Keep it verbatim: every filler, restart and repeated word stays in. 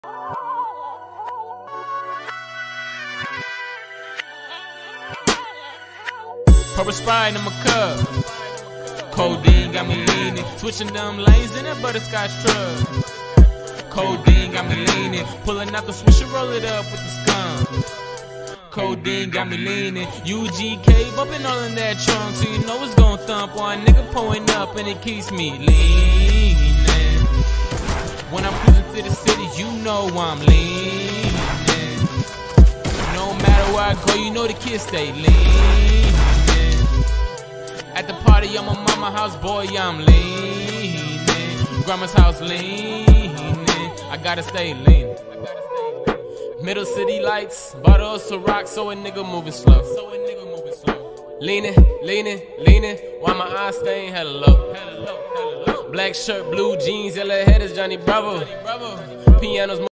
Purple Sprite in my cup. Codeine got me leaning. Switching them lanes in that butterscotch truck. Codeine got me leaning. Pulling out the switch and roll it up with the skunk. Codeine got me leaning. U G K bumping all in that trunk, so you know it's gon' thump. One nigga pulling up and it keeps me leaning. When I'm cruising to the city, you know I'm leaning. No matter where I go, you know the kids stay leaning. At the party on my mama's house, boy, I'm leaning. Grandma's house leaning. I gotta stay leaning. Middle city lights, bottle of Ciroc, so a nigga moving slow. Leaning, leaning, leaning, while my eyes staying hella low. Black shirt, blue jeans, yellow head is Johnny Bravo. Pianos.